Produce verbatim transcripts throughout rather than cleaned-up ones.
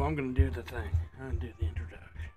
I'm gonna do the thing. I'm gonna do the introduction.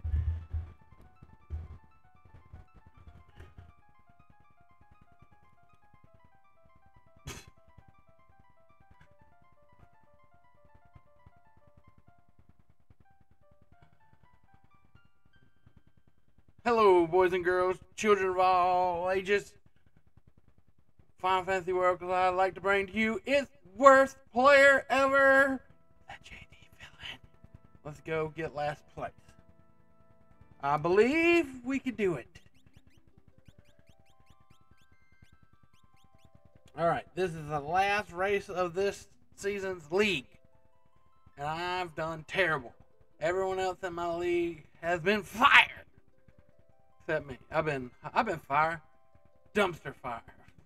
Hello, boys and girls, children of all ages. Final Fantasy World Class I'd like to bring to you its worst player ever, the J D villain. Let's go get last place. I believe we could do it. Alright, this is the last race of this season's league. And I've done terrible. Everyone else in my league has been fired. Except me. I've been I've been fire. Dumpster fire.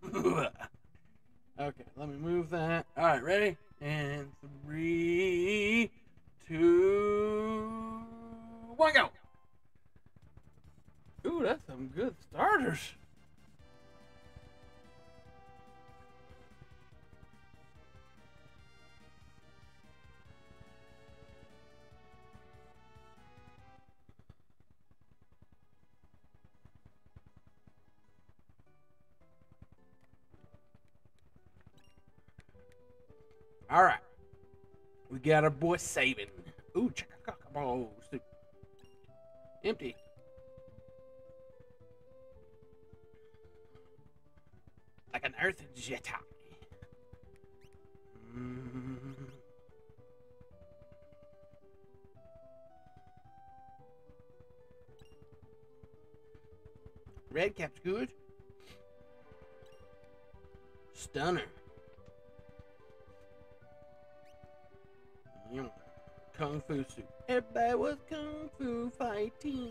Okay, let me move that. Alright, ready? And three, two, one, go! Ooh, that's some good starters. All right, we got our boy Sabin. Ooh, check a cockaball. Empty. Like an earth Jedi. Mm. Red cap's good. Stunner. Kung Fu suit. Everybody was Kung Fu fighting.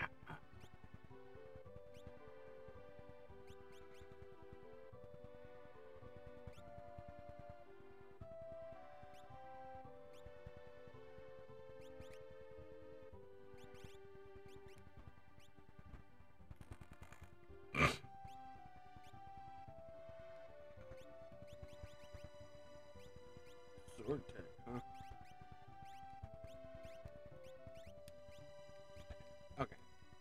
Sword tech, huh? Okay.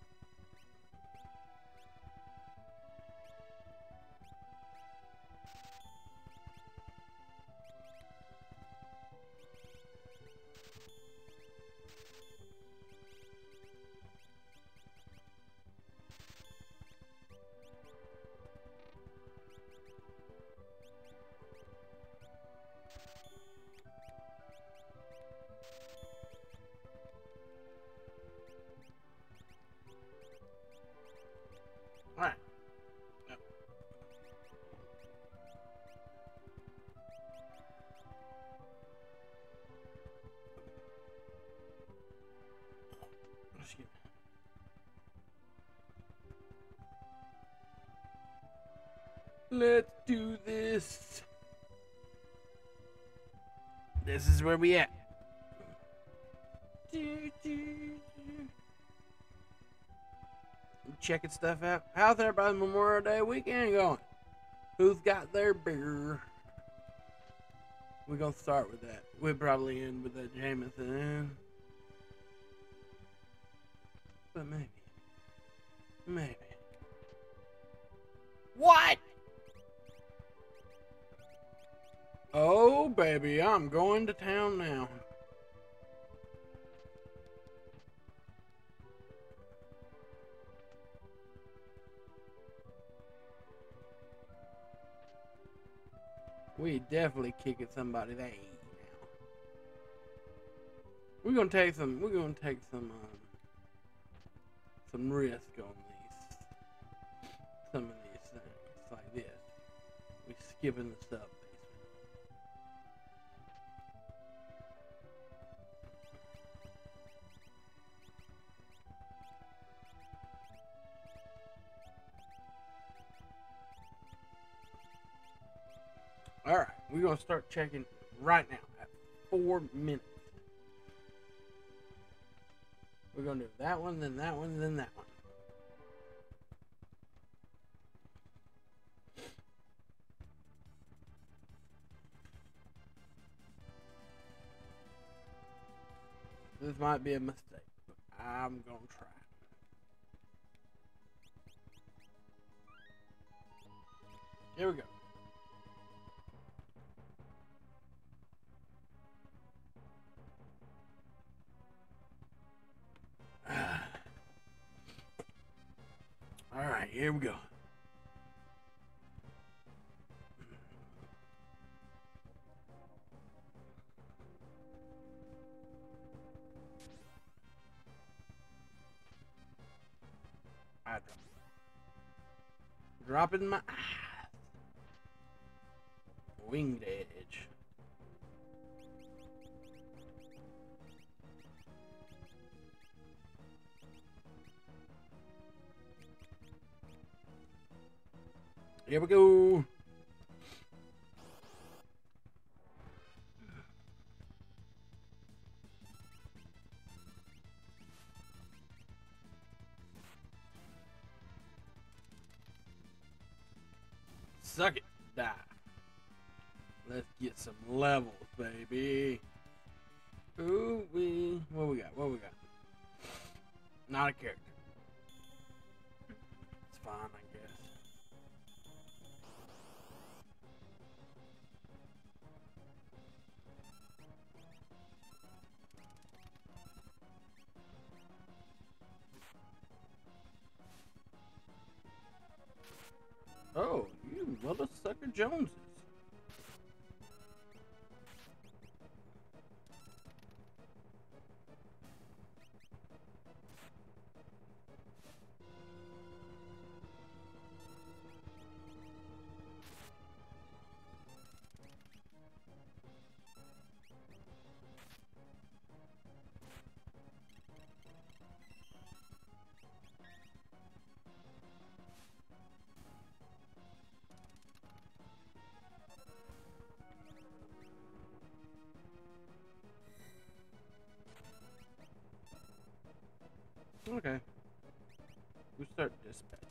All right. Yep. Excuse me. Let's do this. This is where we at. Do, do, do. Checking stuff out. How's everybody's Memorial Day weekend going? Who's got their beer? We're gonna start with that. We'll probably end with that Jameson. But maybe. Maybe. What? Oh, baby, I'm going to town now. We definitely kicking somebody they ain't now. We're gonna take some. We're gonna take some. Um, some risk on these. Some of these things like this. We skipping the stuff. All right, we're gonna start checking right now at four minutes. We're gonna do that one, then that one, then that one. This might be a mistake, but I'm gonna try. Here we go. Alright, here we go. I drop. Dropping my eyes. Winged edge. Here we go. Suck it, die. Let's get some levels, baby. Ooh, we. What we got? What we got? Not a character. It's fine, I guess. Oh, you mother sucker Joneses. Okay. We start dispatching.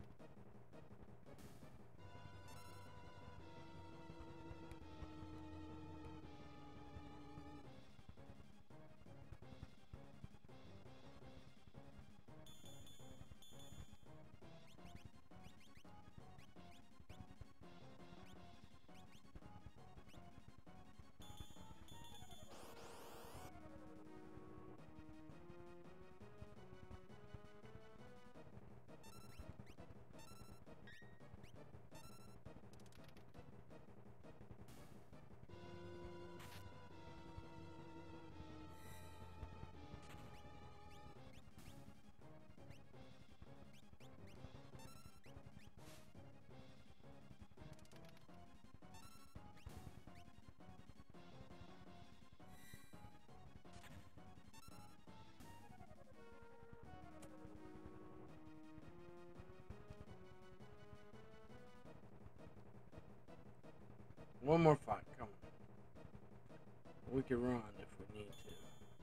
One more fight, come on. We can run if we need to.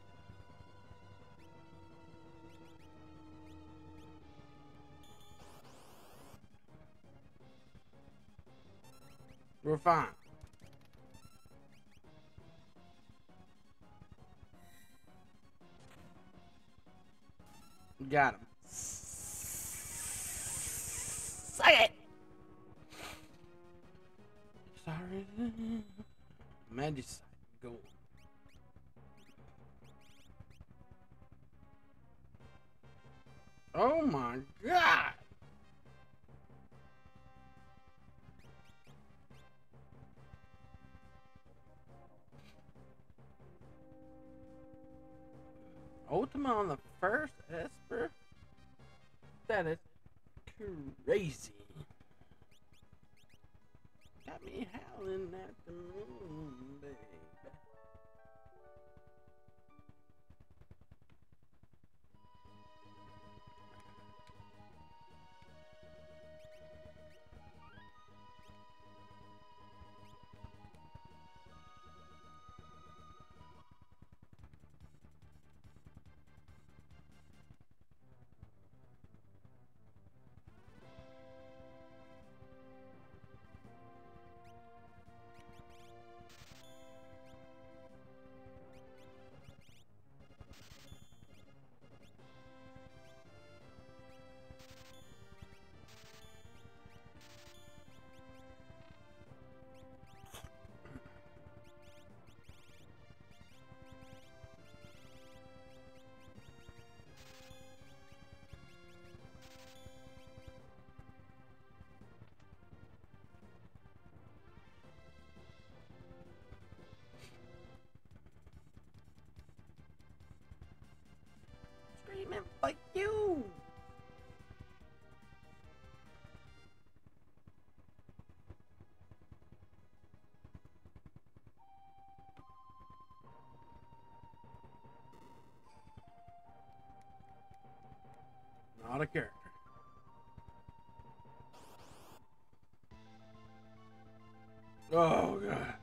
We're fine. Got him. Suck it! Sorry. Magicite gold. Oh my god! Ultima on the first Esper? That is crazy. Got me howling at the moon, baby. of character. Oh, God.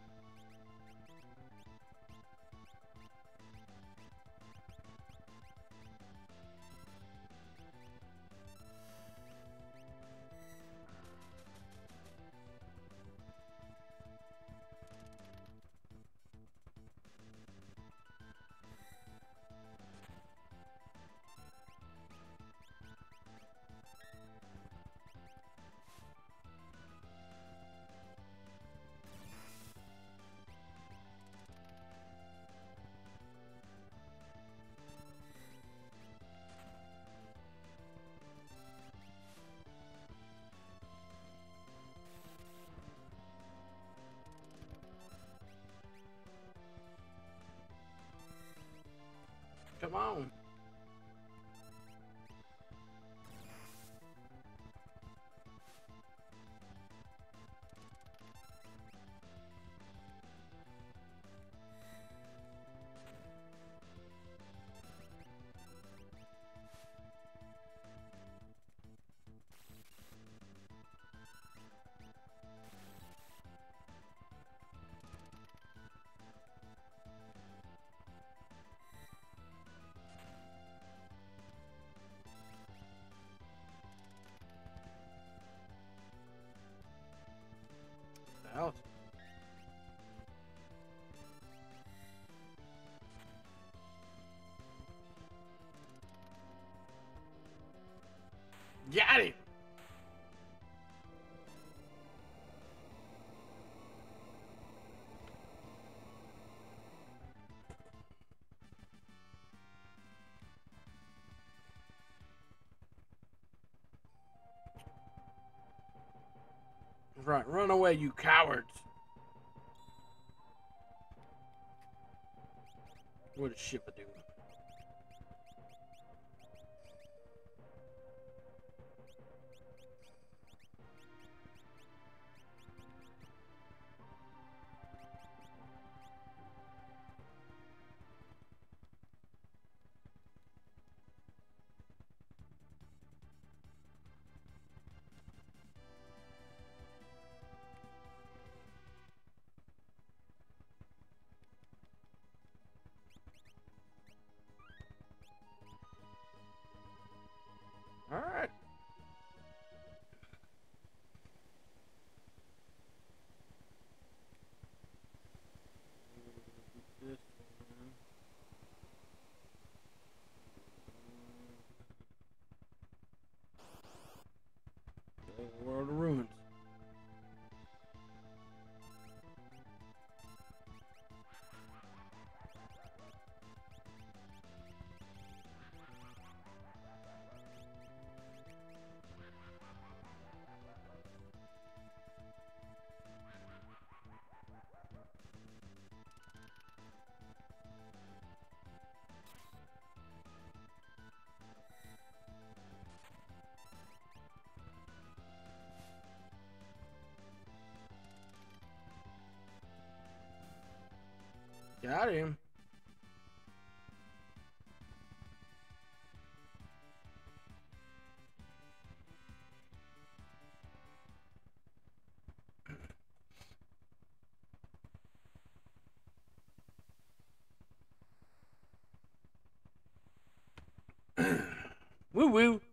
Come on. Out. Got it. Right, run away, you cowards. What is Shiva doing? All right. This one. World of Ruins. Got him. Woo woo.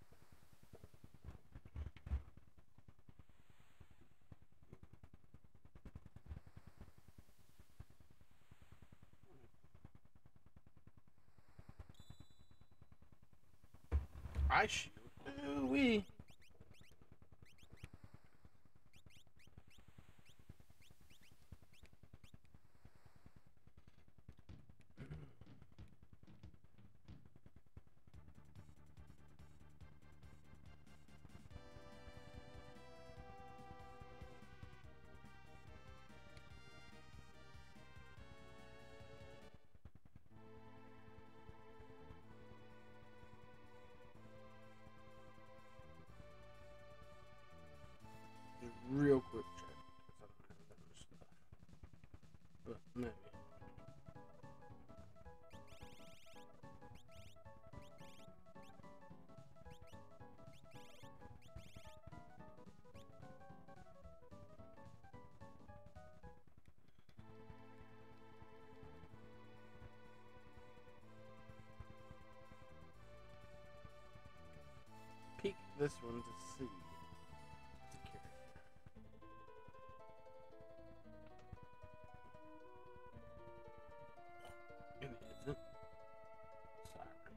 I shoot. Ooh wee. Real quick check. I don't have that much stuff. But maybe. this one to see. It isn't. Siren.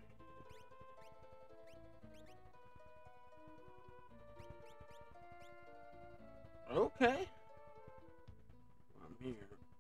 Okay. I'm here.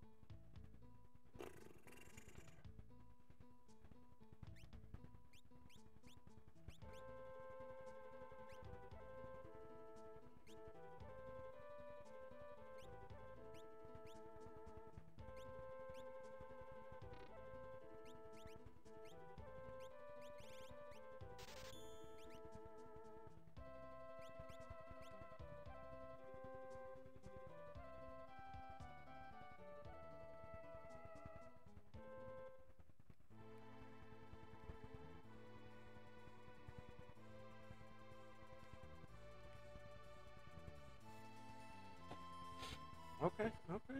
Okay, okay.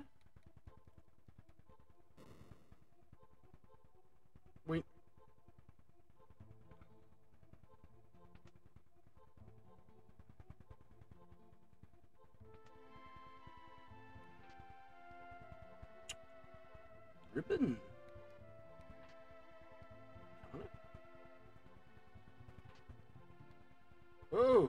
Wait. Ribbon. Oh.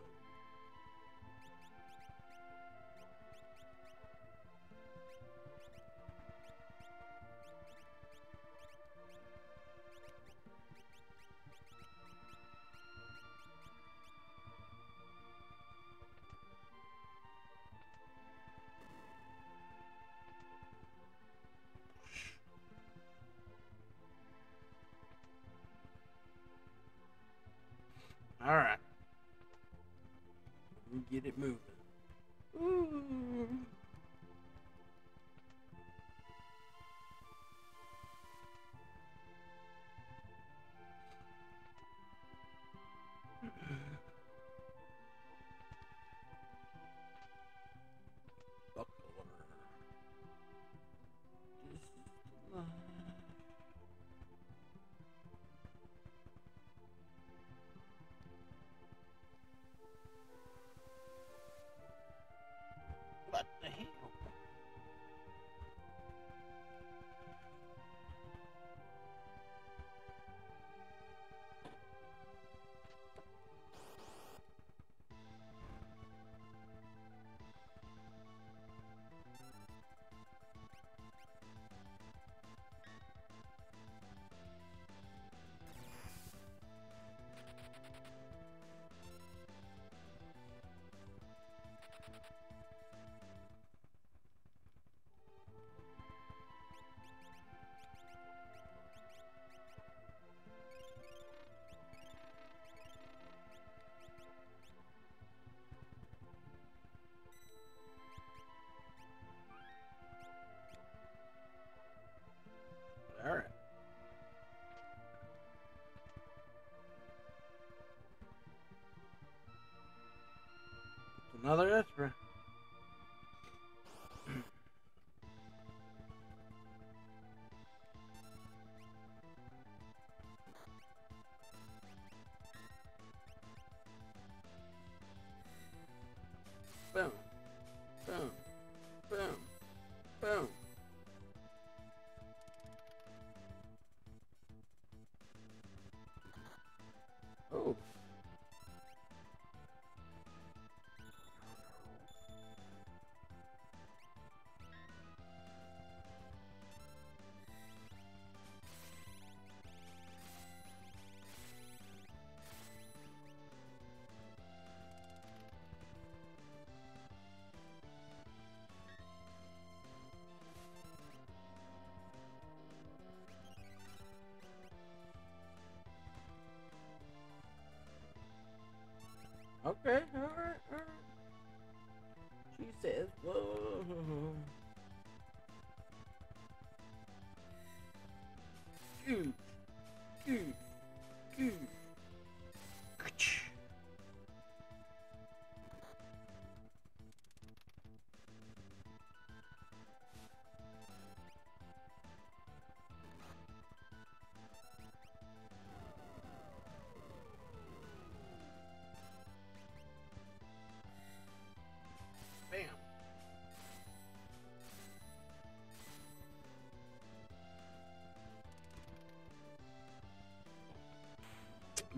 All right. Let me get it moving. Ooh. Buckler. This is the line. What the hell? All right. Another Esper. Boom. Boom. Boom. Boom. Oh. Okay, alright, alright. She says, whoa. Huge, huge, huge.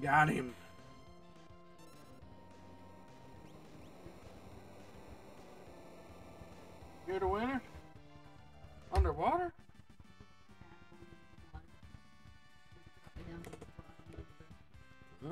Got him. You're the winner? Underwater? Huh.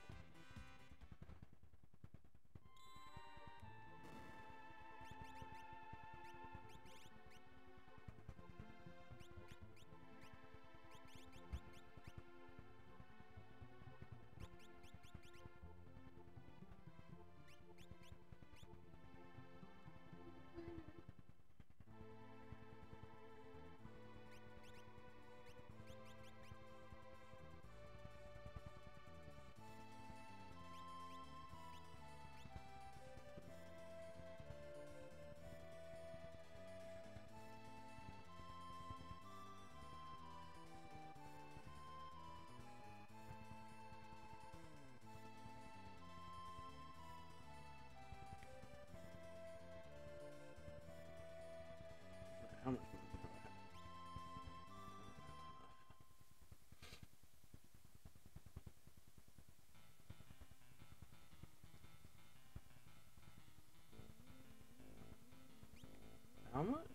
How much money do I have? How much?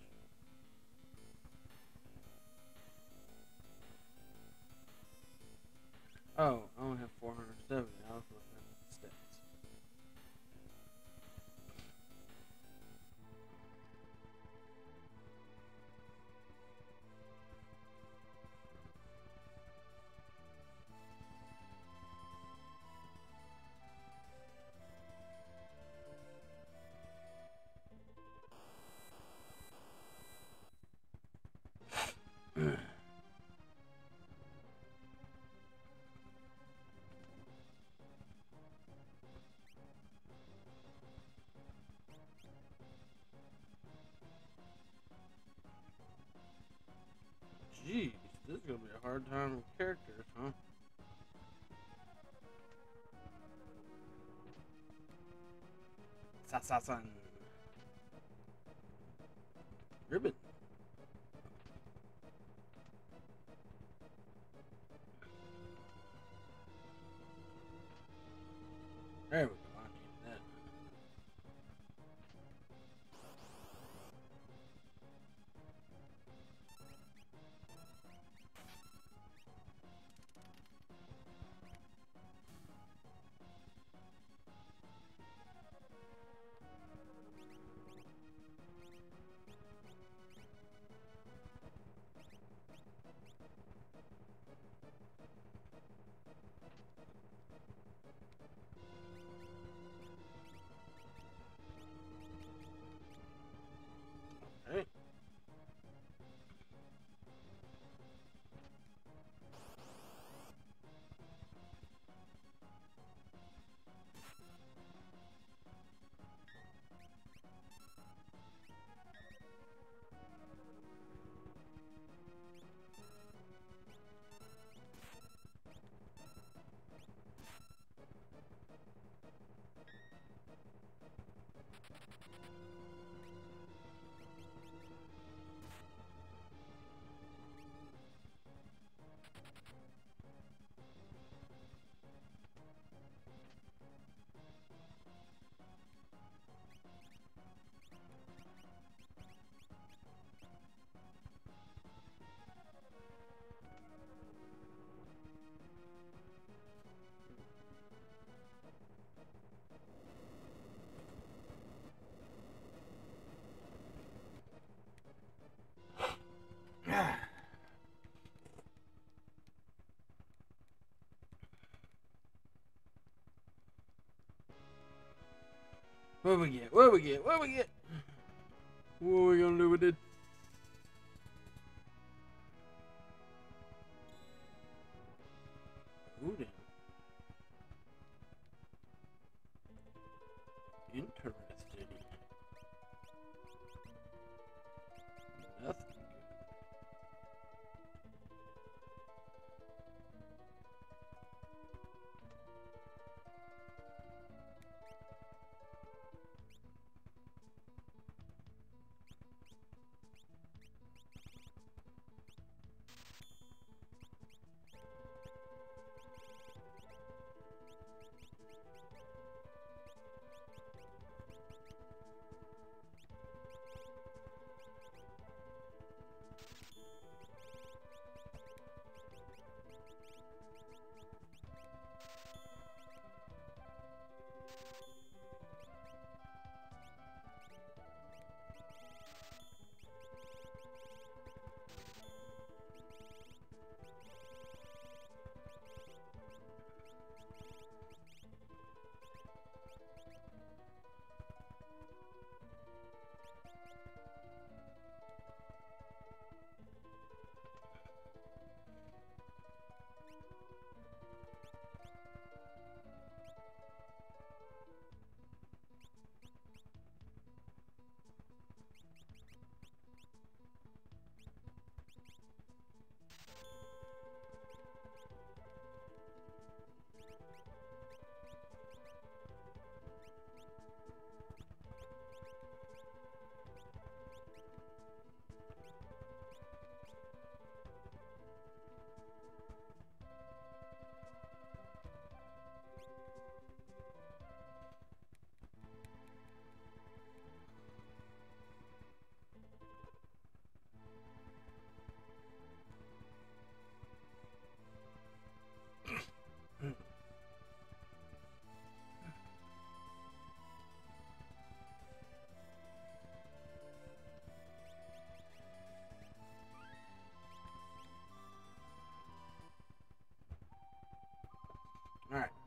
Oh, I only have four hundred seventy. I was looking at the stats. Jeez, this is gonna be a hard time with characters, huh? Sa-sa-san. Ribbon. There we go. I needed that. Hey. What we get? What we get? What we get? What are we gonna do with it? Ooh, then. Interesting. Nothing.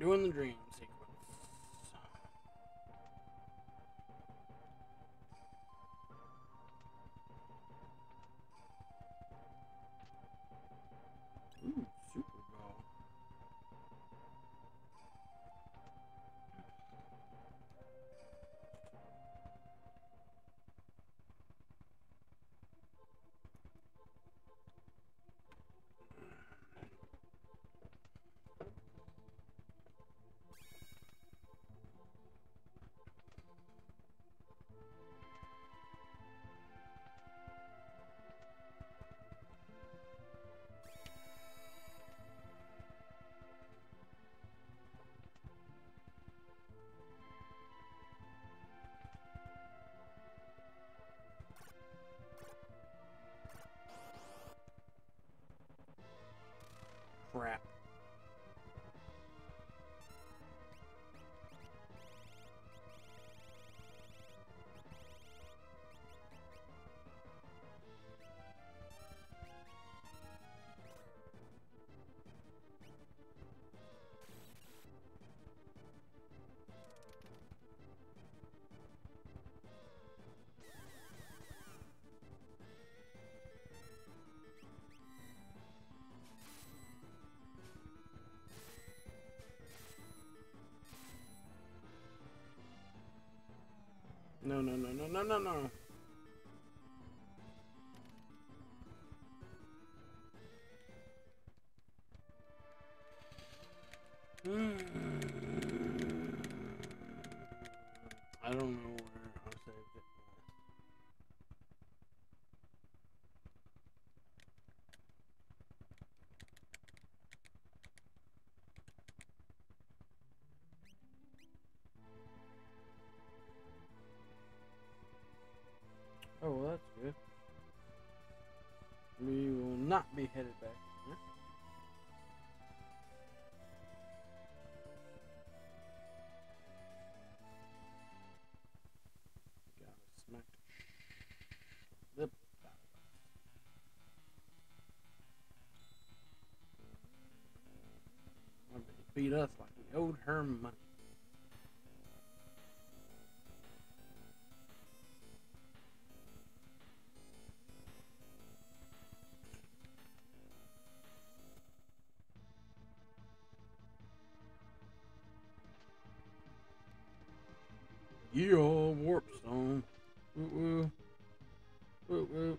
Doing the dream sequence. Ooh, Super Bowl. Crap. No, no, no, no, no, no, no. I don't know where I saved it. Oh, well, that's good. We will not be headed back there. Gotta smack the lip out of us. Beat us like we owed her money. Yeah, warp stone. Woo woo. Woo woo.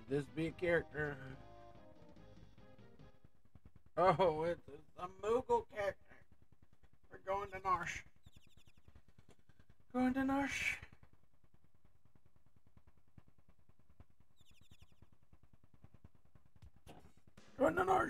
Could this be a character? Oh, it's, it's a Moogle character. We're going to Narsh. Going to Narsh. Going to Narsh.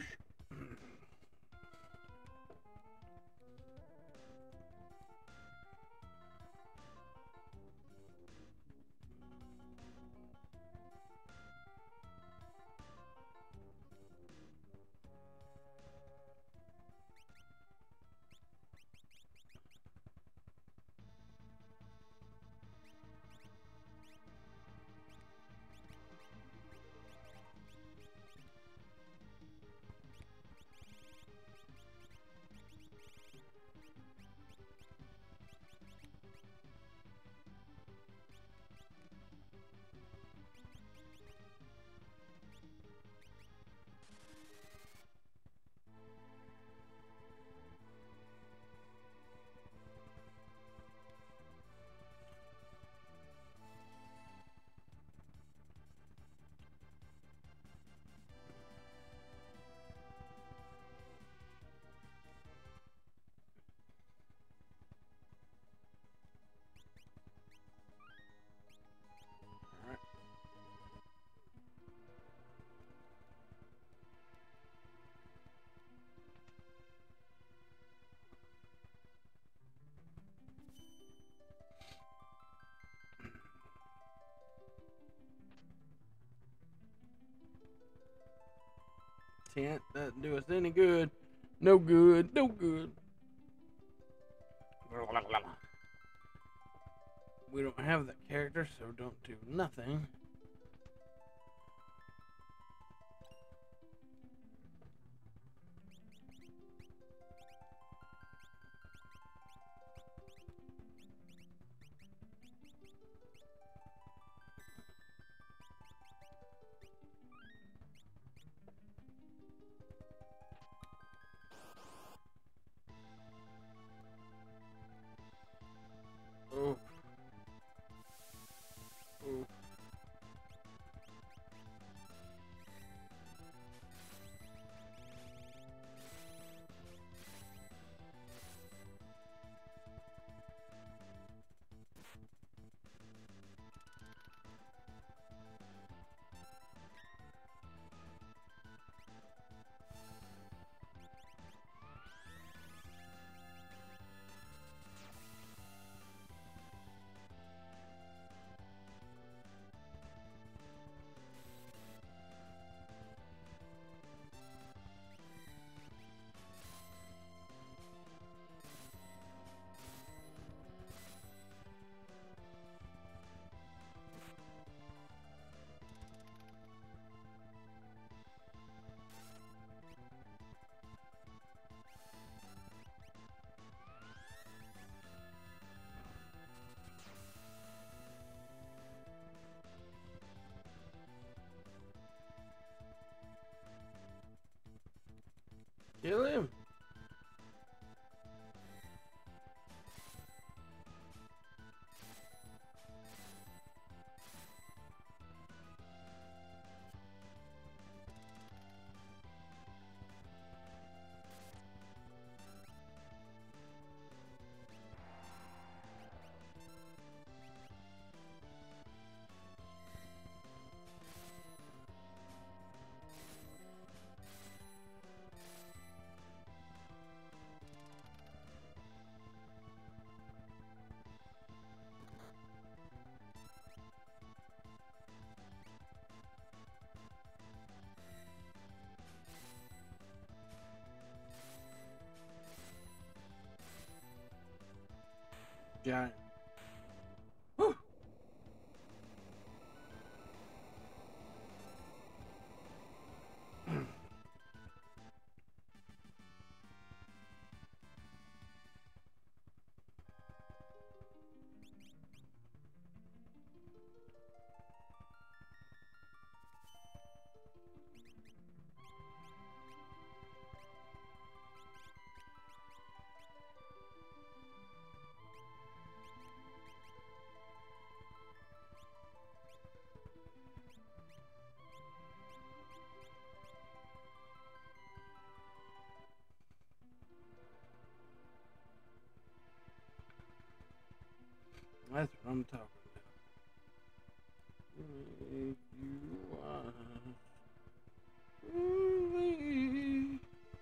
Can't doesn't do us any good. No good. No good. We don't have that character, so don't do nothing. Oh. Oh. Kill him. Giant. Whew. That's what I'm talking about. If you are. Ooh-wee.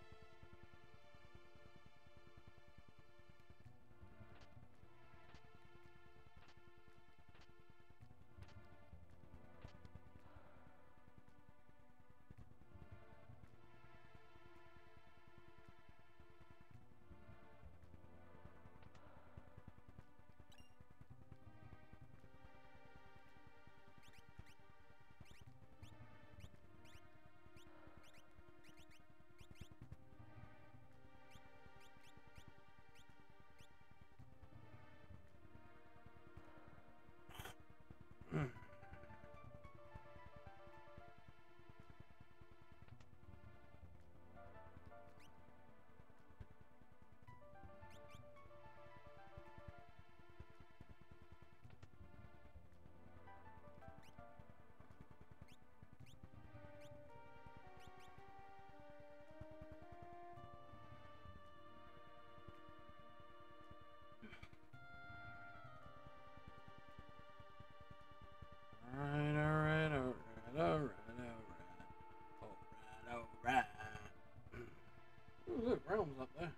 Alright, alright, alright, alright, alright, alright, alright. Ooh, look, realms up there.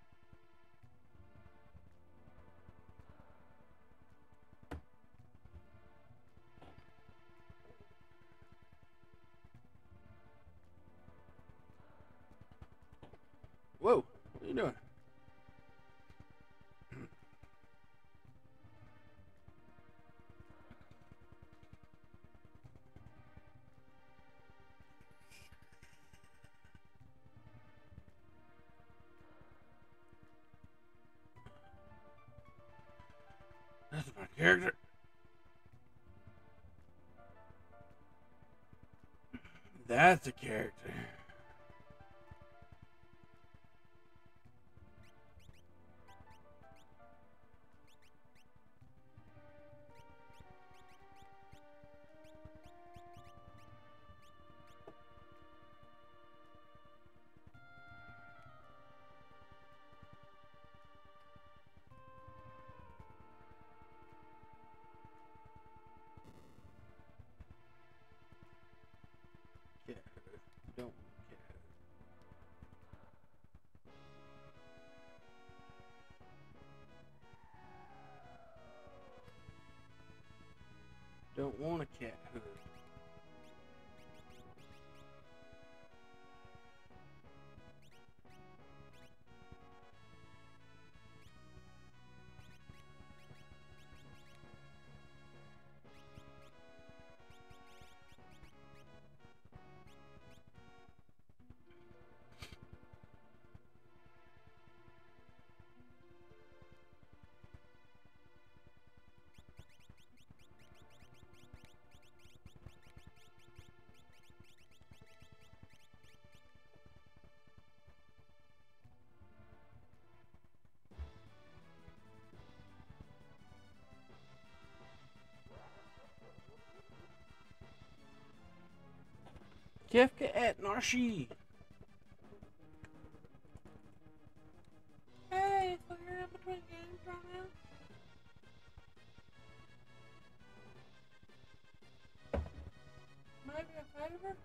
Whoa, what are you doing? That's my character. That's a character. Cat hood. Don't want cat hood. Don't want a cat hood. Kefka at Narshi. Hey, so you're in between games right now? Maybe a favor?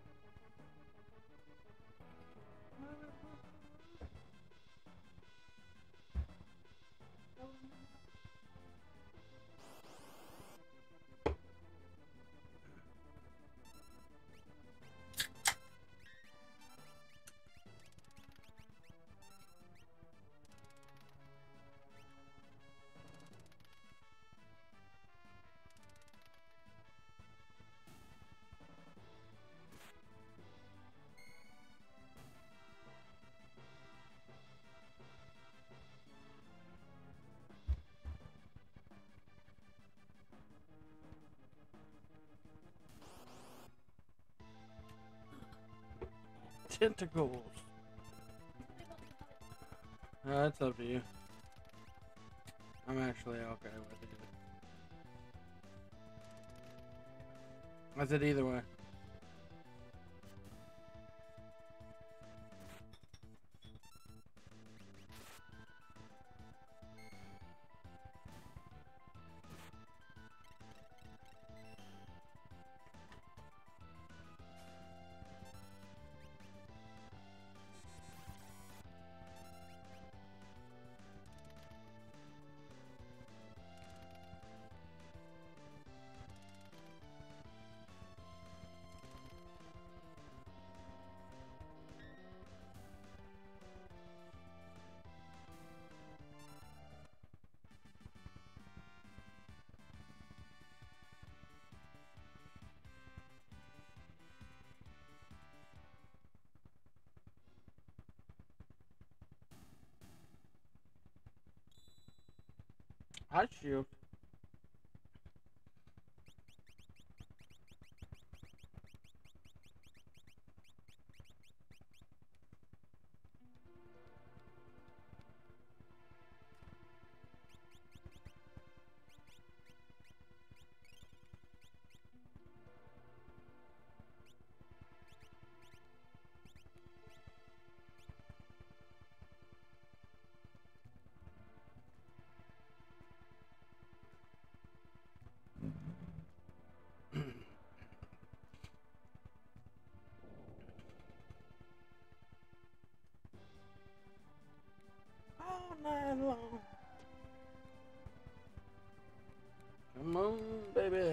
Tentacles. Uh, that's up to you. I'm actually okay with it. I said either way. Ice shield. All night long. Come on, baby.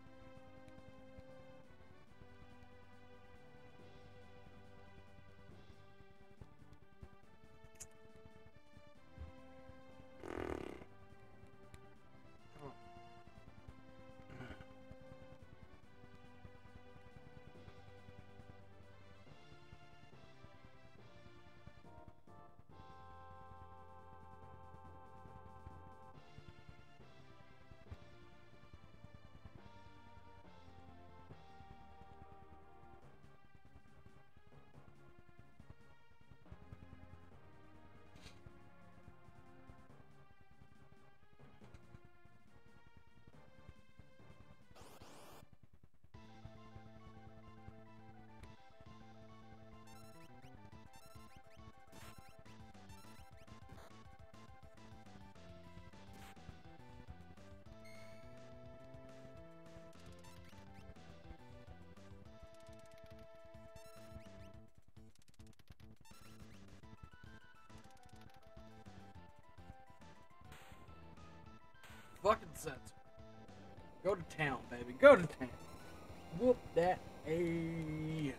Fucking sensor. Go to town, baby. Go to town. Whoop that A.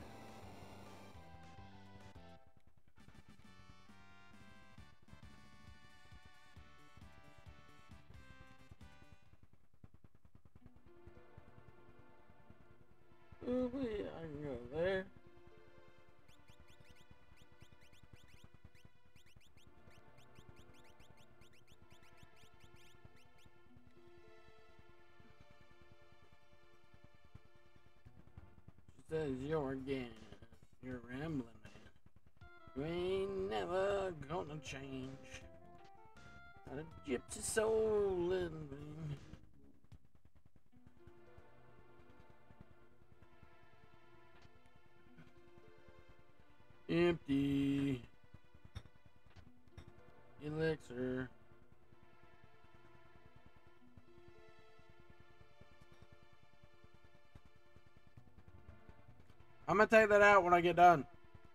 Ooh, I can go there. Says you're again, you're rambling, man. You ain't never gonna change. Got a gypsy soul in me. Empty elixir. I'm gonna take that out when I get done.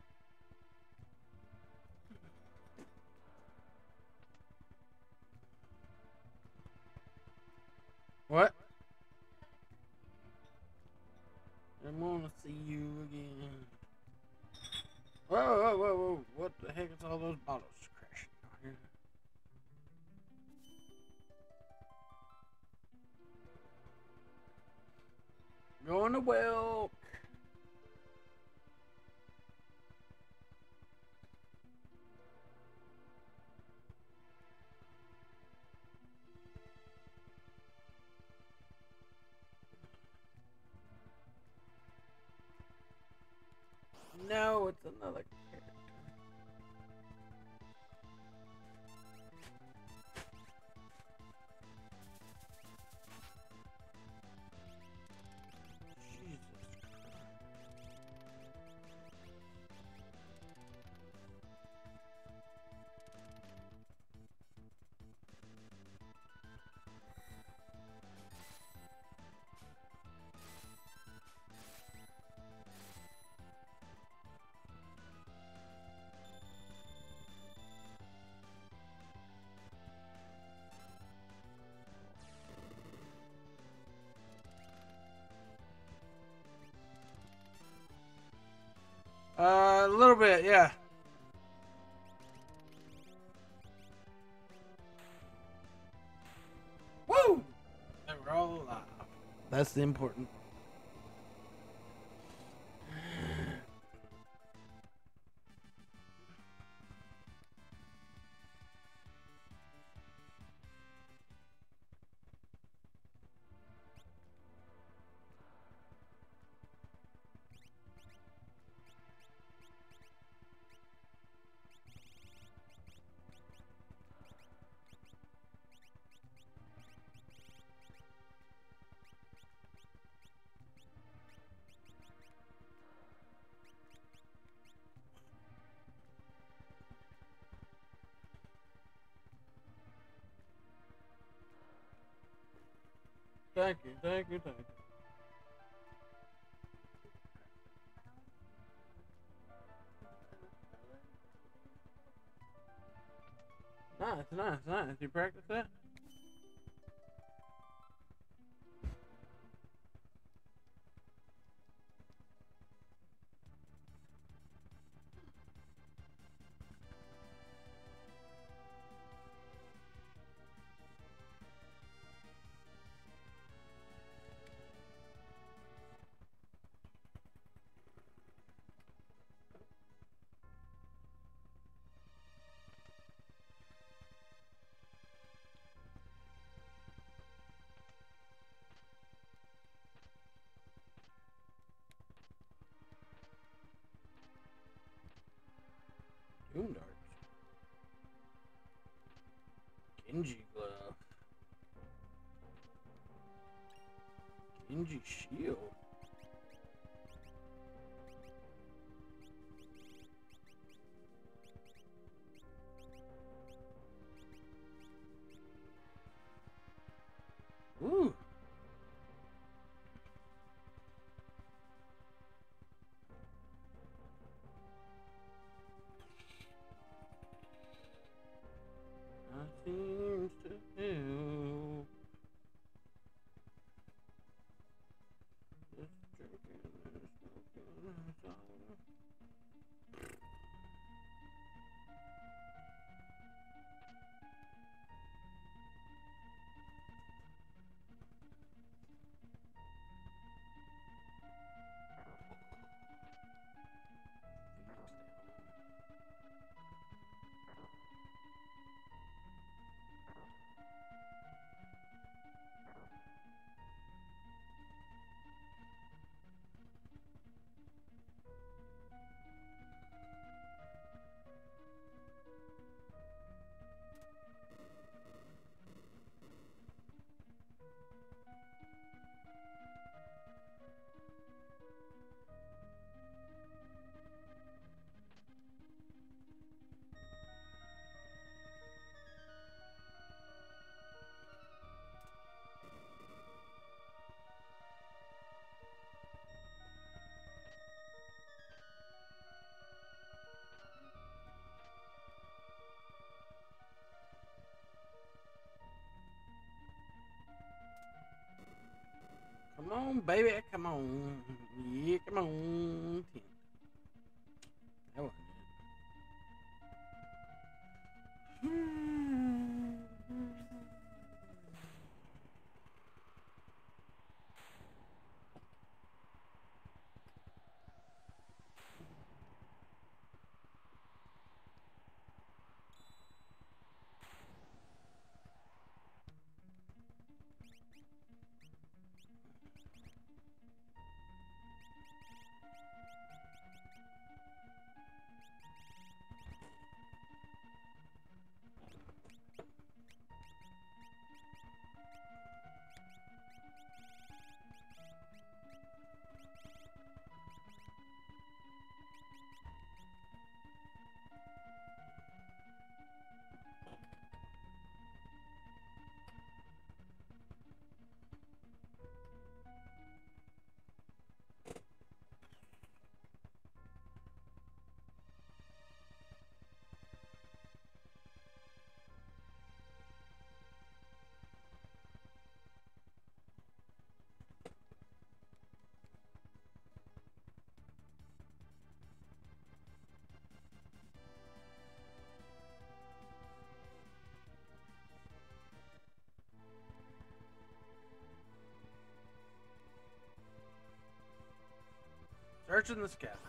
What? I wanna see you again. Whoa, whoa, whoa, whoa. What the heck is all those bottles crashing down here? Going to well. No, it's another character. Jesus Christ. Uh, a little bit, yeah. Woo! They were all alive. That's the important part. Thank you, thank you, thank you. Nice, nice, nice. You practice that? Doom darts. Genji glove. Genji shield. Ooh. That seems to help. Just drinking and smoking and come on, baby, come on. Yeah, come on. That wasn't it. Searching the scatter.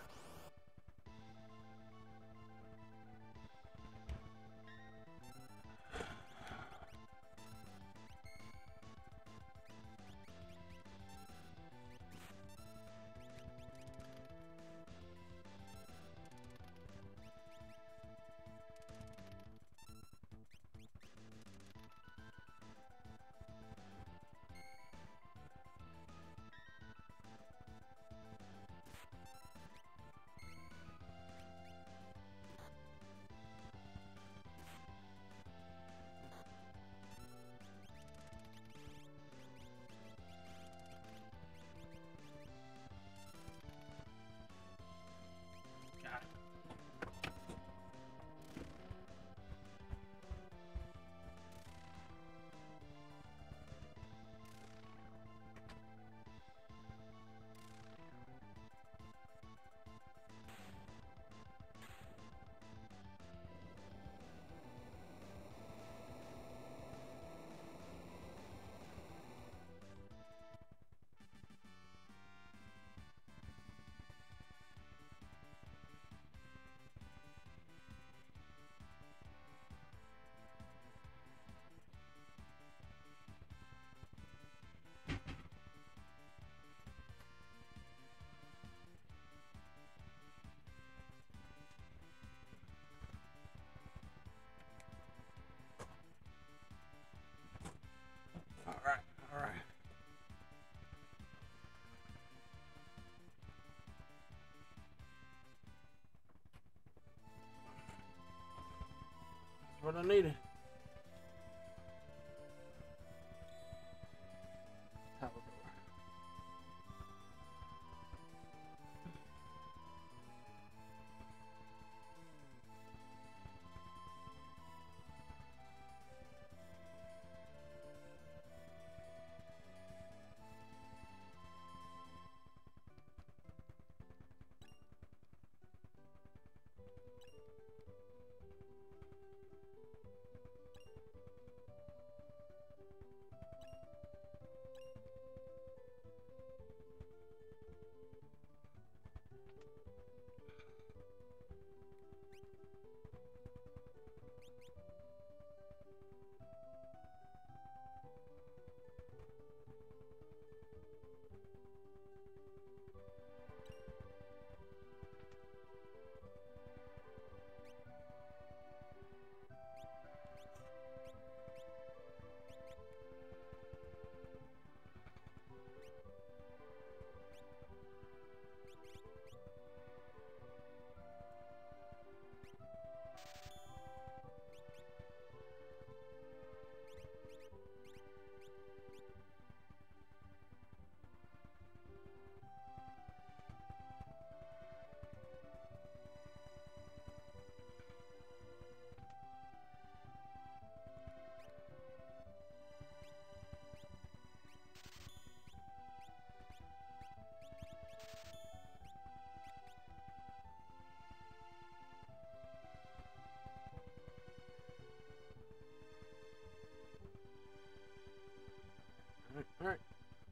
Alright, alright.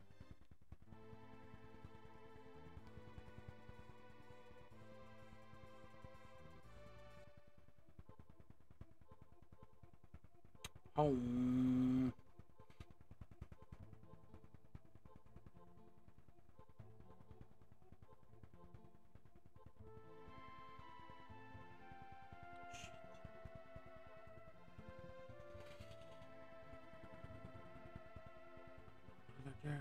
Home. There.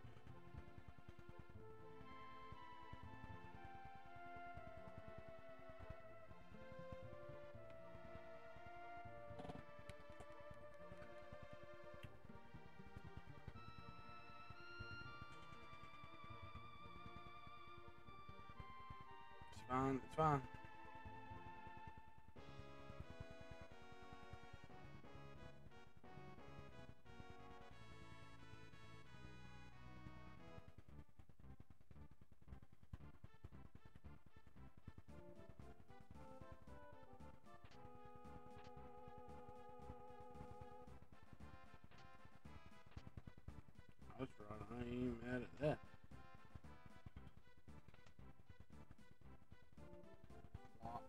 It's fine, it's fine. That's right, I ain't mad at that. Lock.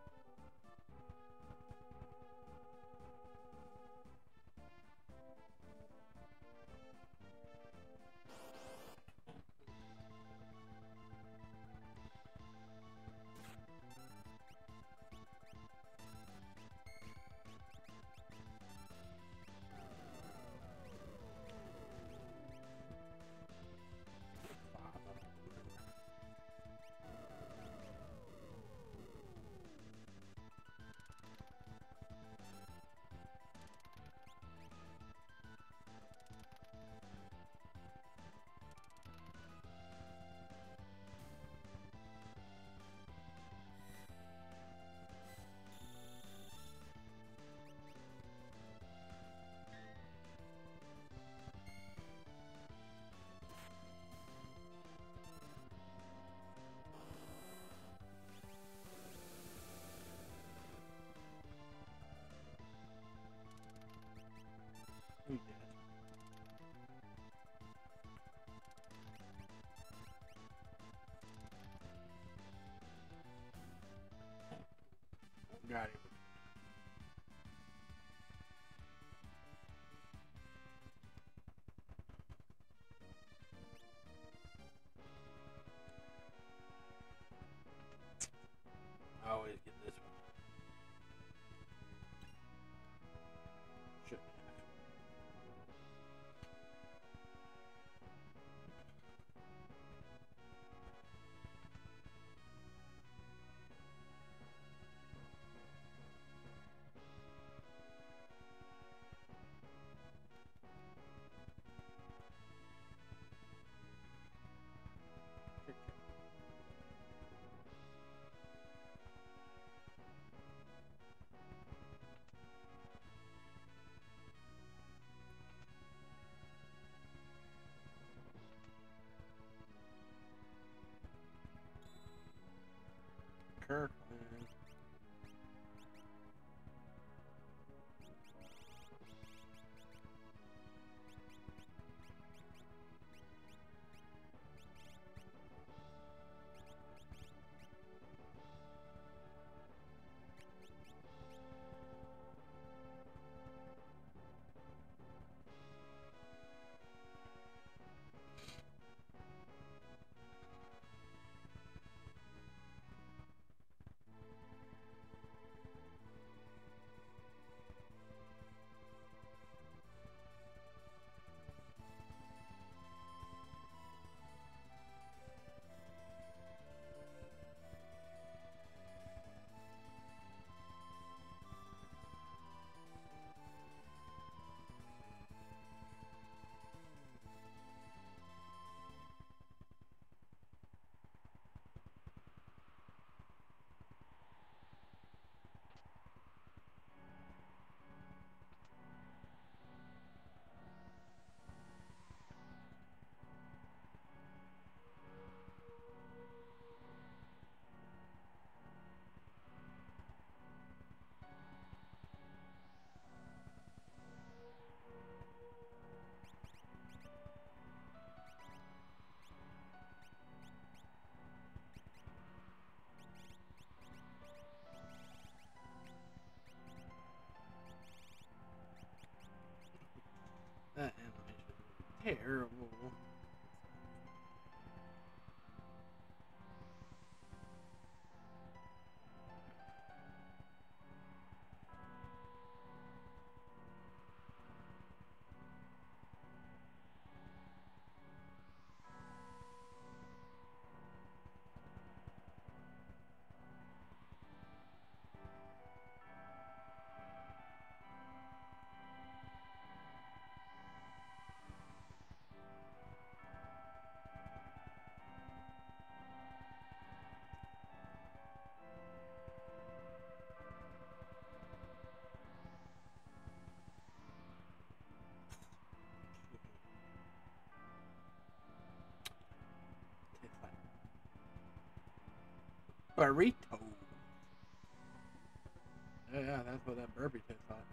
We did. Got it. I always get this one. Shouldn't have. Kirkland. terrible. Burrito. Yeah, yeah, that's what that burpee tastes like.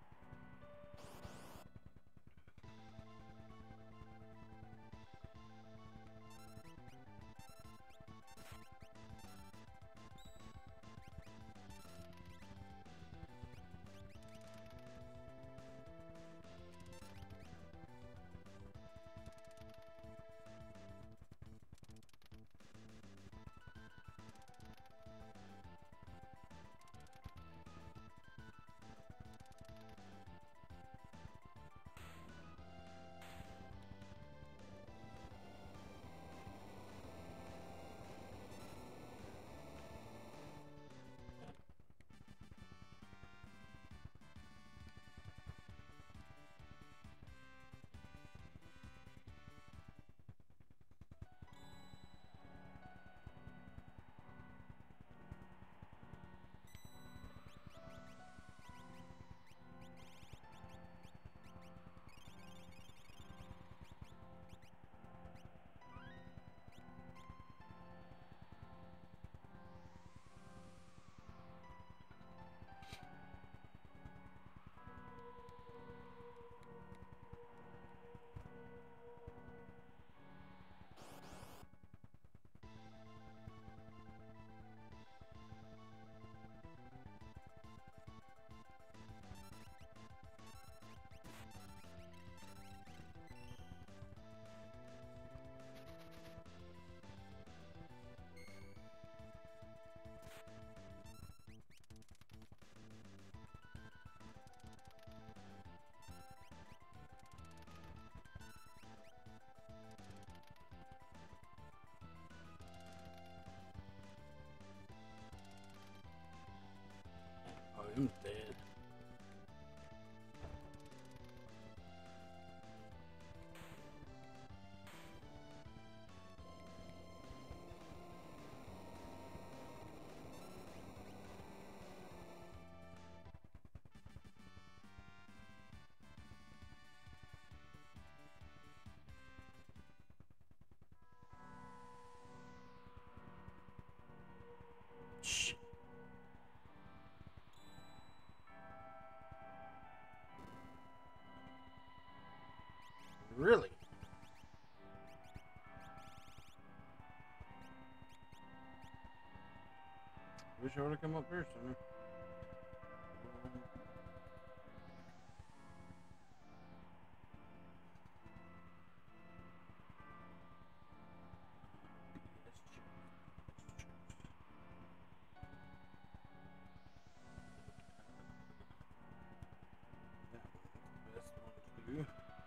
Oh, him's dead. Shh. Really? Wish I would have come up here sooner. That one's the best one to do.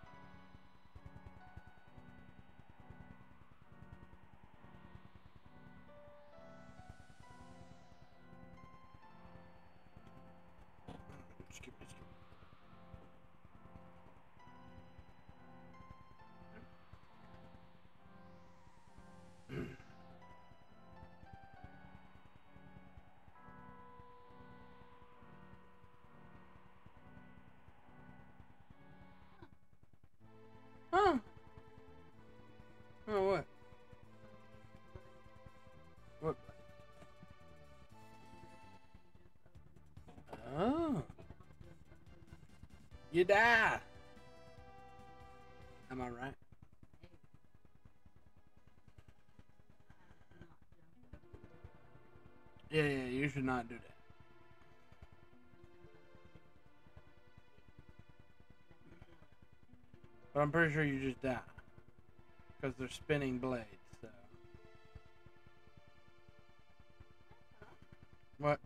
Skip it, skip it. Huh? Oh, what? What? Oh. You die. Am I right? Yeah, yeah, you should not do that. But I'm pretty sure you just die. Because they're spinning blades, so. What?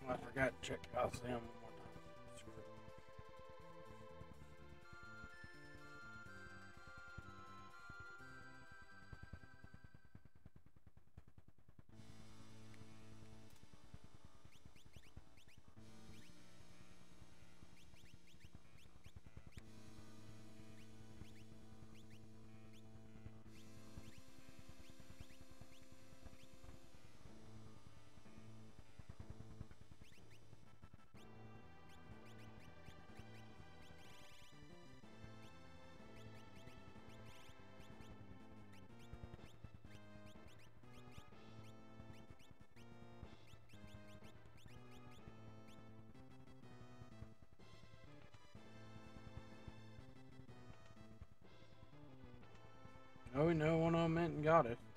I forgot to check Coliseum one more time. Screw it. Oh, we know one of them went and got it.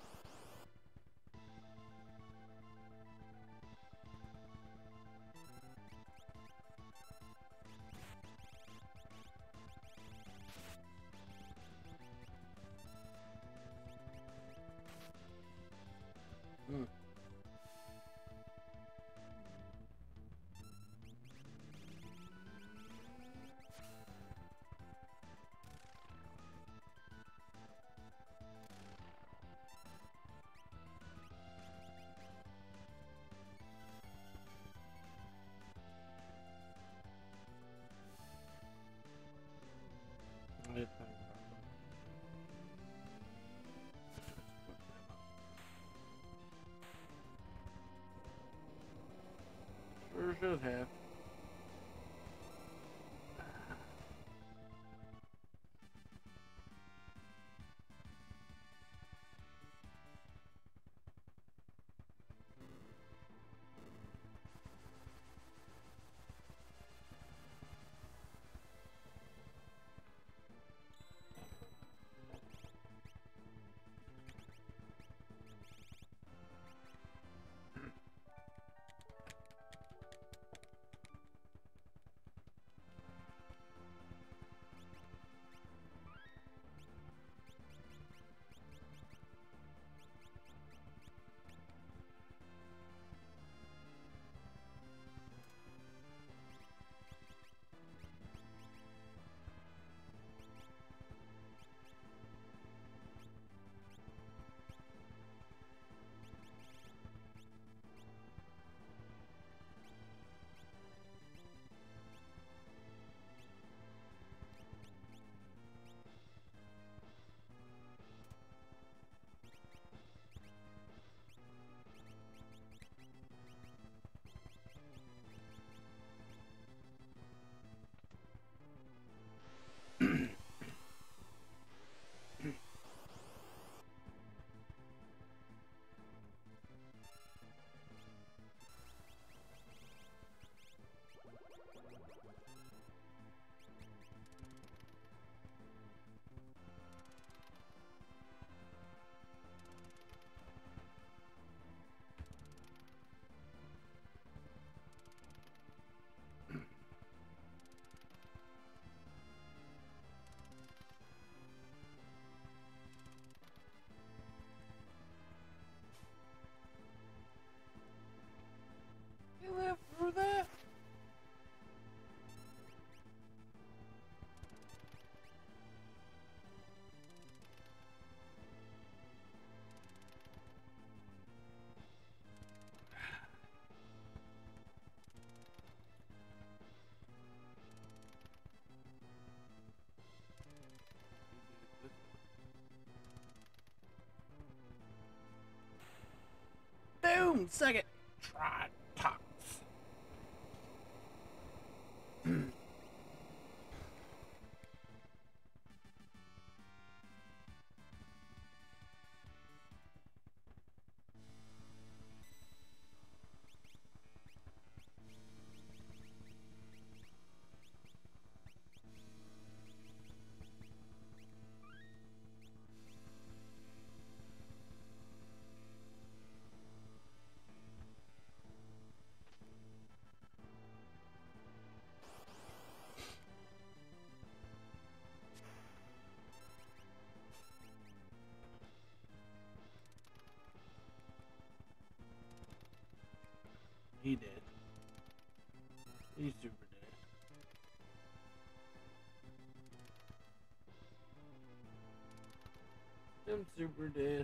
Hmm. I didn't think about that. Sure should have. You lived through that? Boom! Second. Try tops. He did. He's super dead. I'm super dead.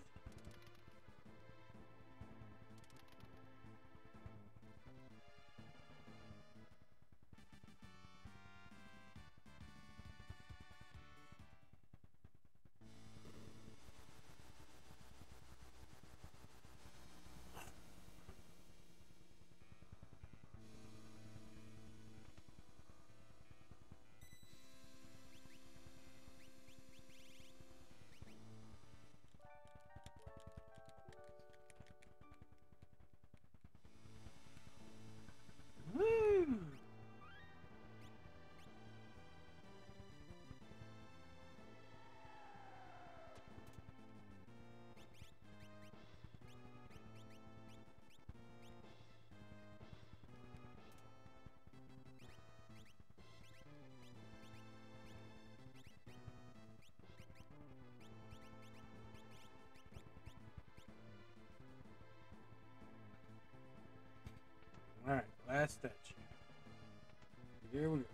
Woo! Alright, last statue. Here we go.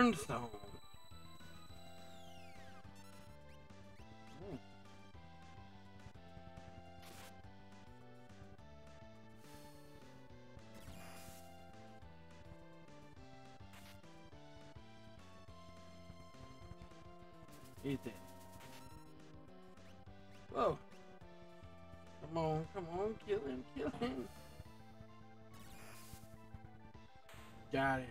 Brimstone. He's dead. Whoa. Come on, come on, kill him, kill him. Got him.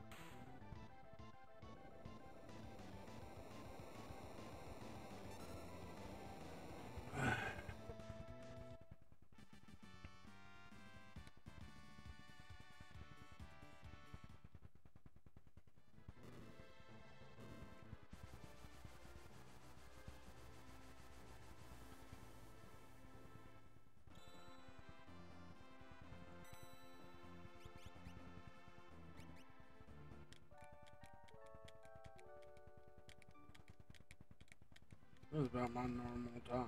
This is about my normal time.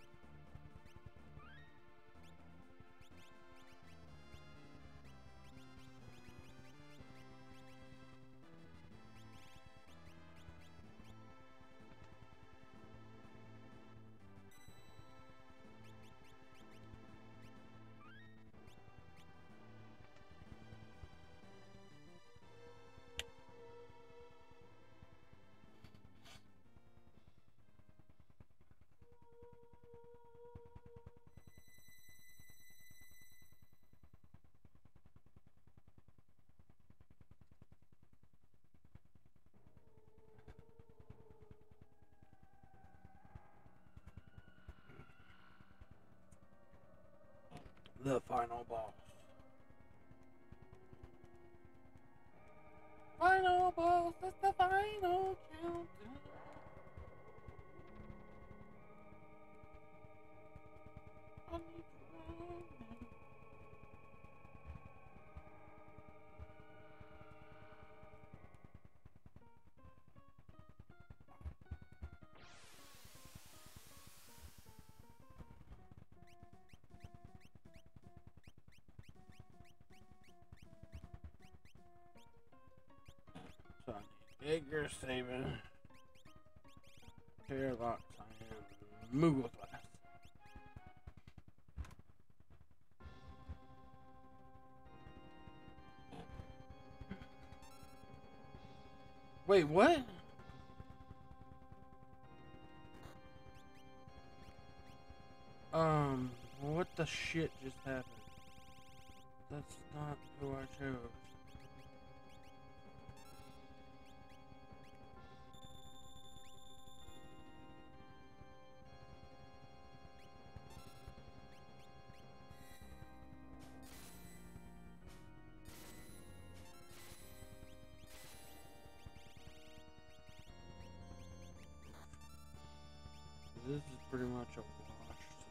The final boss. Final boss, that's the final countdown. I need to run. So I need Edgar Saving, Paradox, and Moogle Glass. Wait, what? Um, what the shit just happened? That's not who I chose. This is pretty much a wash. So.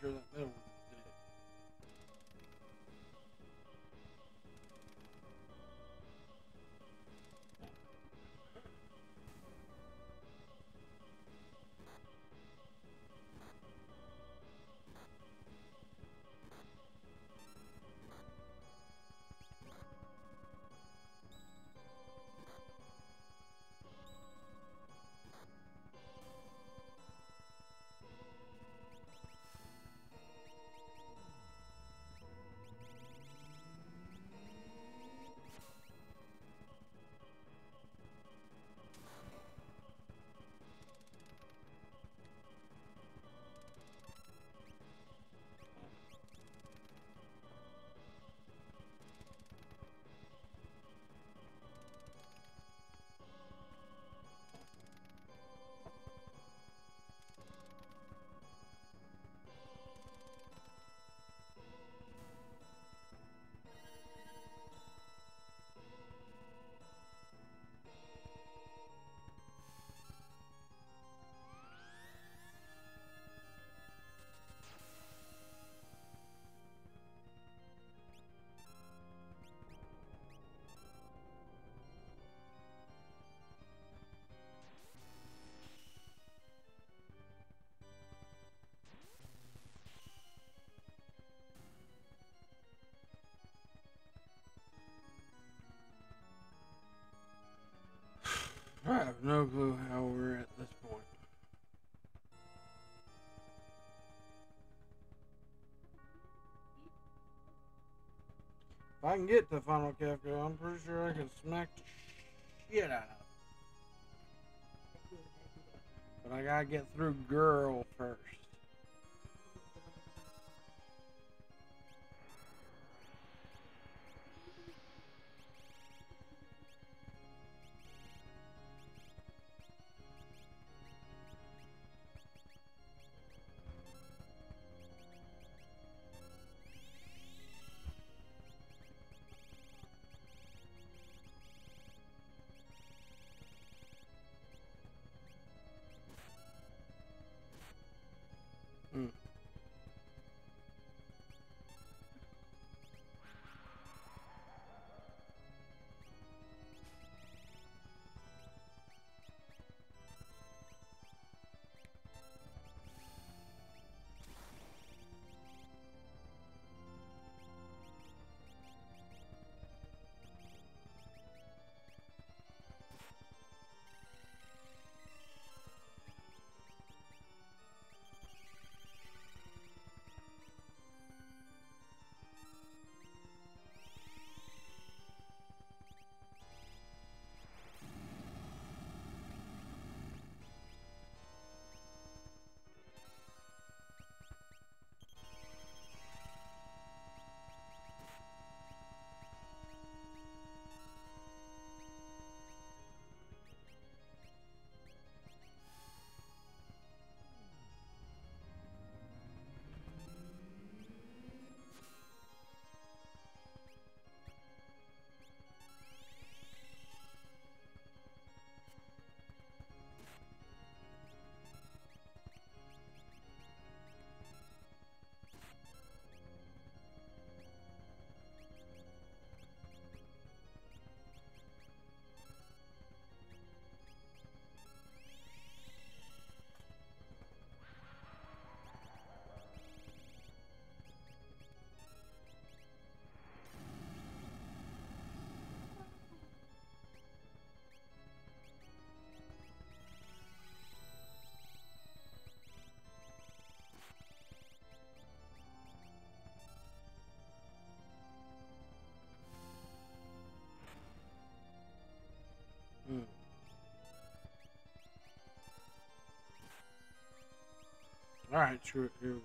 sure that middle one is dead. I have no clue how we're at this point. If I can get to Final Kafka, I'm pretty sure I can smack the shit out of it. But I gotta get through girl first. Mm. Mm. Alright, screw it. Here we go.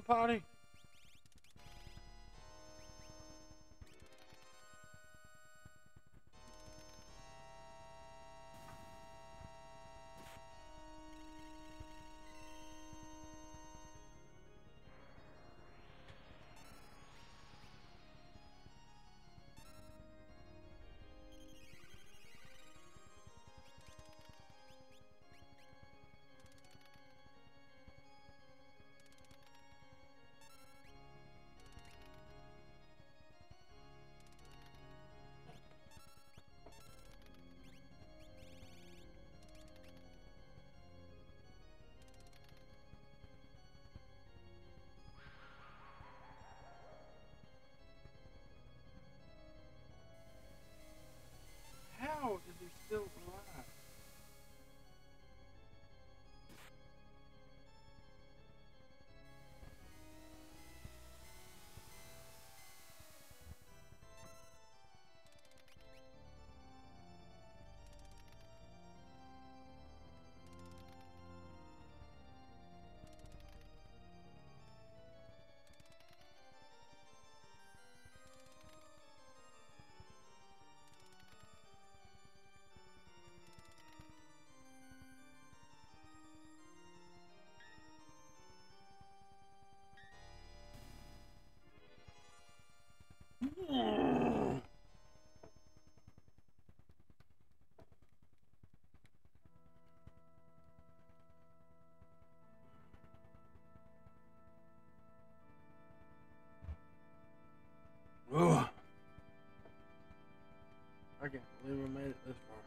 potty? How is he still alive? Ugh. I can't believe I made it this far.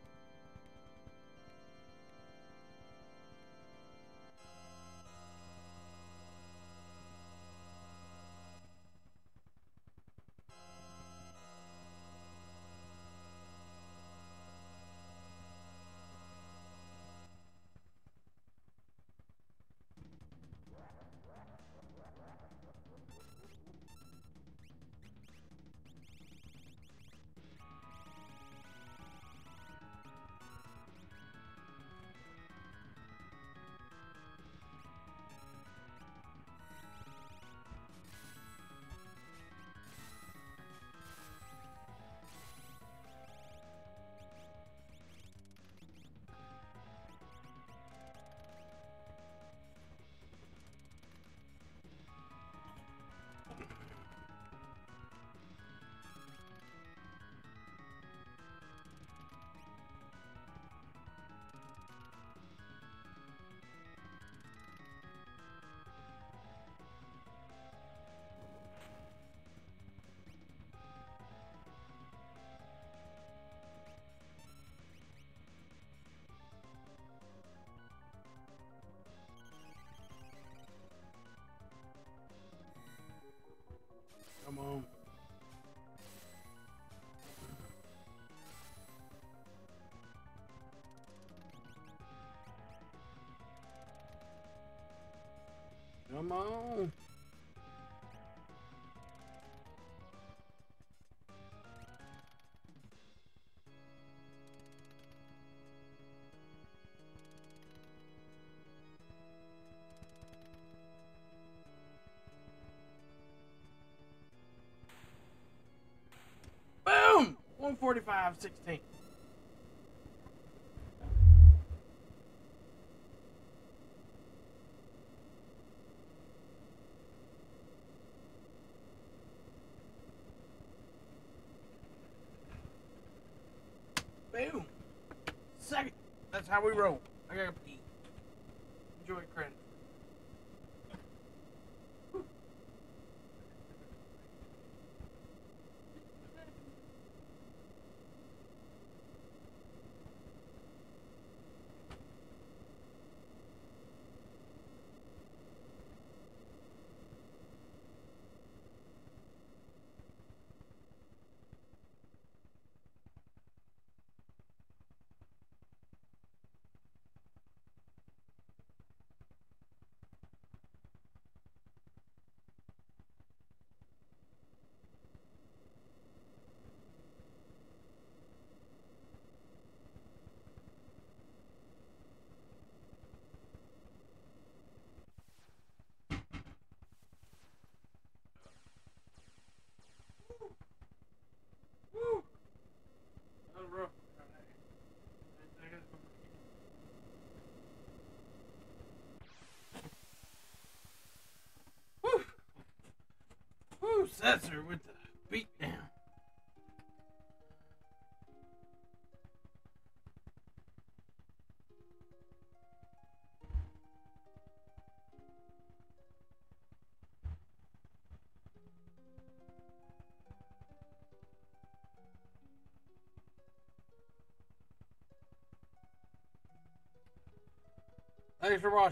Come on. Come on. Boom! one forty-five sixteen. Boom. Second. That's how we roll. I gotta pee. Enjoy credit. Professor with the beat down. Thanks for watching.